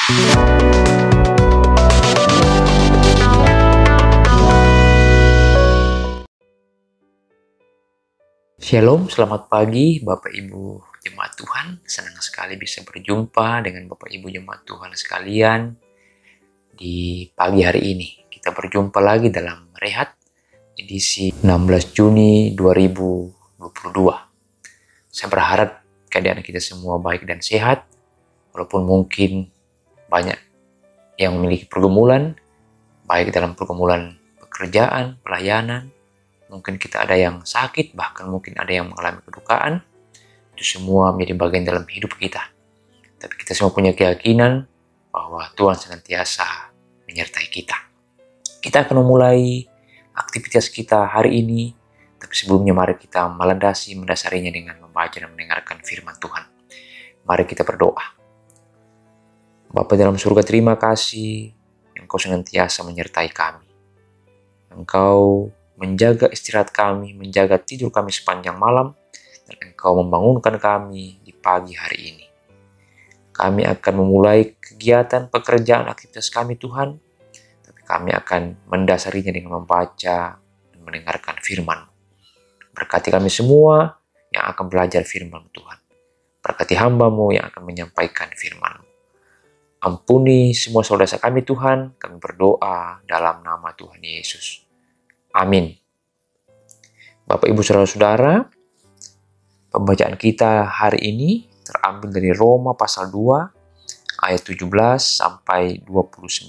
Shalom, selamat pagi Bapak Ibu Jemaat Tuhan. Senang sekali bisa berjumpa dengan Bapak Ibu Jemaat Tuhan sekalian di pagi hari ini. Kita berjumpa lagi dalam Rehat edisi 16 Juni 2022. Saya berharap keadaan kita semua baik dan sehat, walaupun mungkin banyak yang memiliki pergumulan, baik dalam pergumulan pekerjaan, pelayanan. Mungkin kita ada yang sakit, bahkan mungkin ada yang mengalami kedukaan. Itu semua menjadi bagian dalam hidup kita. Tapi kita semua punya keyakinan bahwa Tuhan senantiasa menyertai kita. Kita akan memulai aktivitas kita hari ini. Tapi sebelumnya mari kita mendasarinya dengan membaca dan mendengarkan firman Tuhan. Mari kita berdoa. Bapa dalam surga, terima kasih Engkau senantiasa menyertai kami. Engkau menjaga istirahat kami, menjaga tidur kami sepanjang malam, dan Engkau membangunkan kami di pagi hari ini. Kami akan memulai kegiatan, pekerjaan, aktivitas kami Tuhan, tapi kami akan mendasarinya dengan membaca dan mendengarkan firman. Berkati kami semua yang akan belajar firman Tuhan. Berkati hamba-Mu yang akan menyampaikan firman-Mu. Ampuni semua saudara kami Tuhan, kami berdoa dalam nama Tuhan Yesus. Amin. Bapak, Ibu, Saudara-saudara, pembacaan kita hari ini terambil dari Roma pasal 2 ayat 17 sampai 29.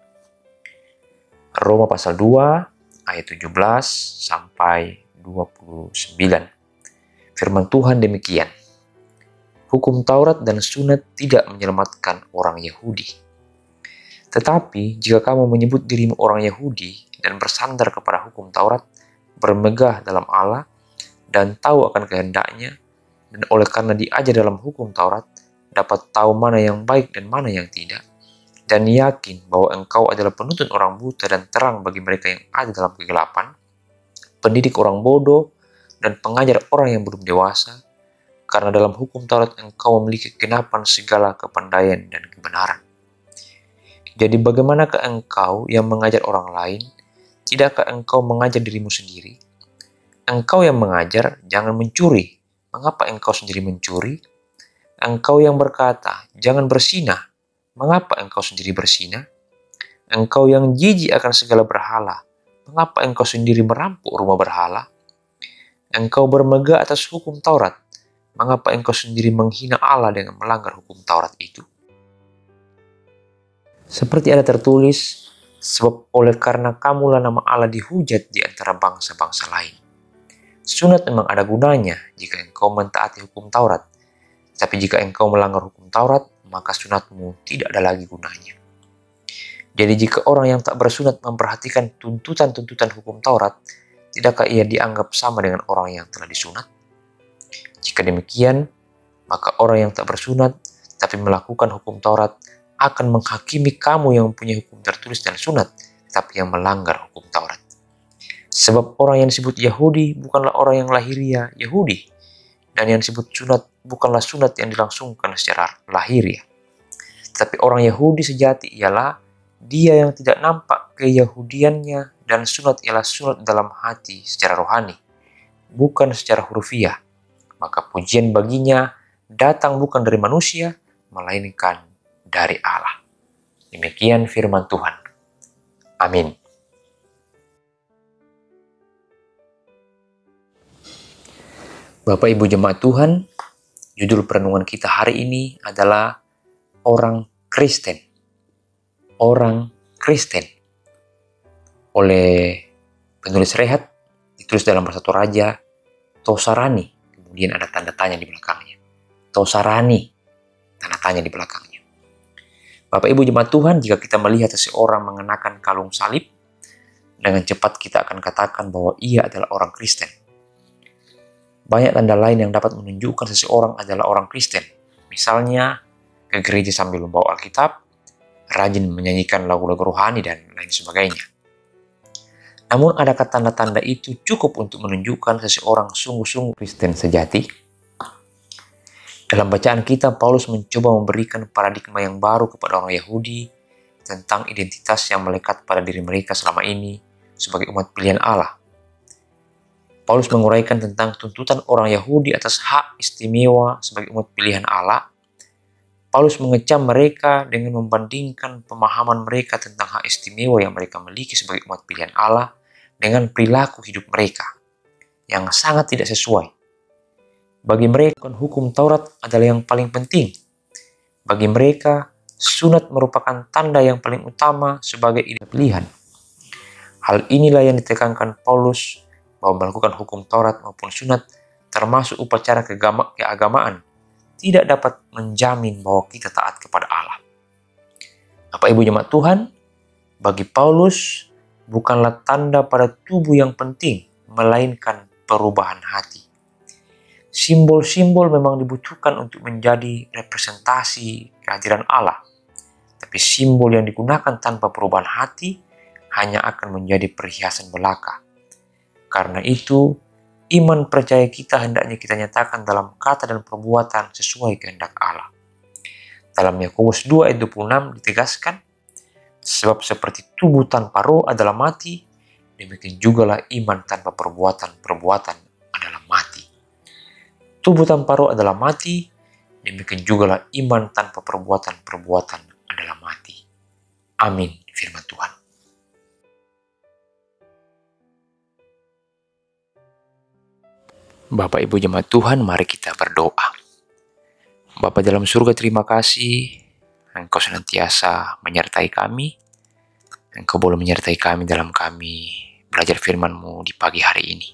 Roma pasal 2 ayat 17 sampai 29. Firman Tuhan demikian. Hukum Taurat dan sunat tidak menyelamatkan orang Yahudi. Tetapi jika kamu menyebut dirimu orang Yahudi dan bersandar kepada hukum Taurat, bermegah dalam Allah, dan tahu akan kehendaknya, dan oleh karena diajar dalam hukum Taurat, dapat tahu mana yang baik dan mana yang tidak, dan yakin bahwa engkau adalah penuntun orang buta dan terang bagi mereka yang ada dalam kegelapan, pendidik orang bodoh, dan pengajar orang yang belum dewasa, karena dalam hukum Taurat engkau memiliki kegenapan segala kepandaian dan kebenaran. Jadi bagaimanakah engkau yang mengajar orang lain? Tidakkah engkau mengajar dirimu sendiri? Engkau yang mengajar, jangan mencuri. Mengapa engkau sendiri mencuri? Engkau yang berkata, jangan bersinah. Mengapa engkau sendiri bersinah? Engkau yang jijik akan segala berhala. Mengapa engkau sendiri merampok rumah berhala? Engkau bermegah atas hukum Taurat. Mengapa engkau sendiri menghina Allah dengan melanggar hukum Taurat itu? Seperti ada tertulis, sebab oleh karena kamulah nama Allah dihujat di antara bangsa-bangsa lain. Sunat memang ada gunanya jika engkau mentaati hukum Taurat. Tapi jika engkau melanggar hukum Taurat, maka sunatmu tidak ada lagi gunanya. Jadi jika orang yang tak bersunat memperhatikan tuntutan-tuntutan hukum Taurat, tidakkah ia dianggap sama dengan orang yang telah disunat? Jika demikian, maka orang yang tak bersunat tapi melakukan hukum Taurat akan menghakimi kamu yang mempunyai hukum tertulis dan sunat, tapi yang melanggar hukum Taurat. Sebab orang yang disebut Yahudi bukanlah orang yang lahiriah Yahudi, dan yang disebut sunat bukanlah sunat yang dilangsungkan secara lahiriah. Tetapi orang Yahudi sejati ialah dia yang tidak nampak keyahudiannya, dan sunat ialah sunat dalam hati secara rohani, bukan secara hurufiah. Maka pujian baginya datang bukan dari manusia, melainkan dari Allah. Demikian firman Tuhan. Amin. Bapak Ibu Jemaat Tuhan, judul perenungan kita hari ini adalah orang Kristen. Orang Kristen. Oleh penulis Rehat, ditulis dalam bahasa Toraja, Tosarani. Kemudian ada tanda tanya di belakangnya. Tosarani, tanda tanya di belakangnya. Bapak Ibu Jemaat Tuhan, jika kita melihat seseorang mengenakan kalung salib, dengan cepat kita akan katakan bahwa ia adalah orang Kristen. Banyak tanda lain yang dapat menunjukkan seseorang adalah orang Kristen. Misalnya, ke gereja sambil membawa Alkitab, rajin menyanyikan lagu-lagu rohani, dan lain sebagainya. Namun, adakah tanda-tanda itu cukup untuk menunjukkan seseorang sungguh-sungguh Kristen sejati? Dalam bacaan kita, Paulus mencoba memberikan paradigma yang baru kepada orang Yahudi tentang identitas yang melekat pada diri mereka selama ini sebagai umat pilihan Allah. Paulus menguraikan tentang tuntutan orang Yahudi atas hak istimewa sebagai umat pilihan Allah. Paulus mengecam mereka dengan membandingkan pemahaman mereka tentang hak istimewa yang mereka miliki sebagai umat pilihan Allah dengan perilaku hidup mereka yang sangat tidak sesuai. Bagi mereka, hukum Taurat adalah yang paling penting. Bagi mereka, sunat merupakan tanda yang paling utama sebagai pilihan. Hal inilah yang ditekankan Paulus bahwa melakukan hukum Taurat maupun sunat termasuk upacara keagamaan tidak dapat menjamin bahwa kita taat kepada Allah. Bapak Ibu jemaat Tuhan, bagi Paulus bukanlah tanda pada tubuh yang penting, melainkan perubahan hati. Simbol-simbol memang dibutuhkan untuk menjadi representasi kehadiran Allah. Tapi simbol yang digunakan tanpa perubahan hati hanya akan menjadi perhiasan belaka. Karena itu, iman percaya kita hendaknya kita nyatakan dalam kata dan perbuatan sesuai kehendak Allah. Dalam Yakobus 2 ayat 26 ditegaskan, sebab seperti tubuh tanpa roh adalah mati, demikian jugalah iman tanpa perbuatan adalah mati. Tubuh tanpa roh adalah mati, demikian jugalah iman tanpa perbuatan adalah mati. Amin, firman Tuhan. Bapak Ibu jemaat Tuhan, mari kita berdoa. Bapa dalam surga, terima kasih Engkau senantiasa menyertai kami. Engkau boleh menyertai kami dalam kami belajar firman-Mu di pagi hari ini.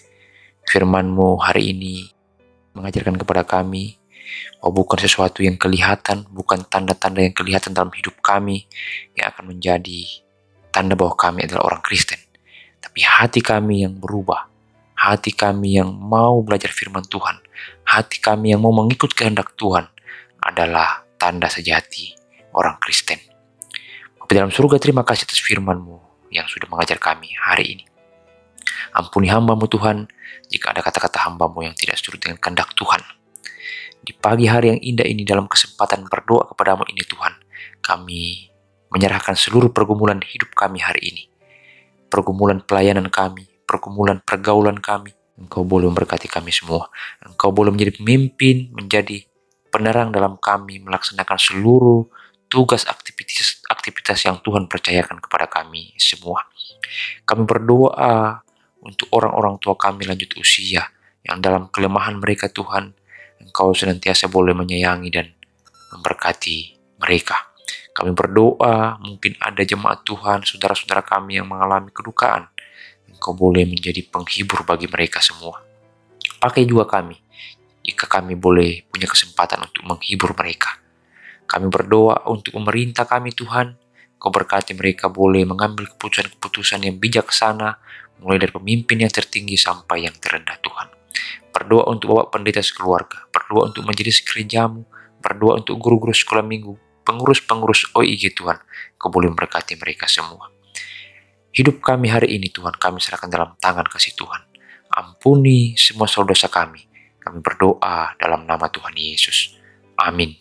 Firman-Mu hari ini mengajarkan kepada kami bahwa bukan sesuatu yang kelihatan, bukan tanda-tanda yang kelihatan dalam hidup kami yang akan menjadi tanda bahwa kami adalah orang Kristen. Tapi hati kami yang berubah, hati kami yang mau belajar firman Tuhan, hati kami yang mau mengikut kehendak Tuhan adalah tanda sejati orang Kristen. Bapa dalam surga, terima kasih atas firman-Mu yang sudah mengajar kami hari ini. Ampuni hamba-Mu Tuhan, jika ada kata-kata hamba-Mu yang tidak seturut dengan kehendak Tuhan. Di pagi hari yang indah ini, dalam kesempatan berdoa kepada-Mu ini Tuhan, kami menyerahkan seluruh pergumulan hidup kami hari ini. Pergumulan pelayanan kami, pergumulan pergaulan kami. Engkau boleh memberkati kami semua. Engkau boleh menjadi pemimpin, menjadi penerang dalam kami, melaksanakan seluruh tugas aktivitas yang Tuhan percayakan kepada kami semua. Kami berdoa untuk orang-orang tua kami lanjut usia yang dalam kelemahan mereka Tuhan, Engkau senantiasa boleh menyayangi dan memberkati mereka. Kami berdoa, mungkin ada jemaat Tuhan, saudara-saudara kami yang mengalami kedukaan. Engkau boleh menjadi penghibur bagi mereka semua. Pakai juga kami, jika kami boleh punya kesempatan untuk menghibur mereka. Kami berdoa untuk pemerintah kami Tuhan, Kau berkati mereka boleh mengambil keputusan-keputusan yang bijaksana, mulai dari pemimpin yang tertinggi sampai yang terendah Tuhan. Berdoa untuk Bapak Pendeta sekeluarga, berdoa untuk majelis gerejamu, berdoa untuk guru-guru sekolah minggu, pengurus-pengurus OIG Tuhan, Kau boleh memberkati mereka semua. Hidup kami hari ini Tuhan, kami serahkan dalam tangan kasih Tuhan. Ampuni semua saudara dosa kami. Kami berdoa dalam nama Tuhan Yesus. Amin.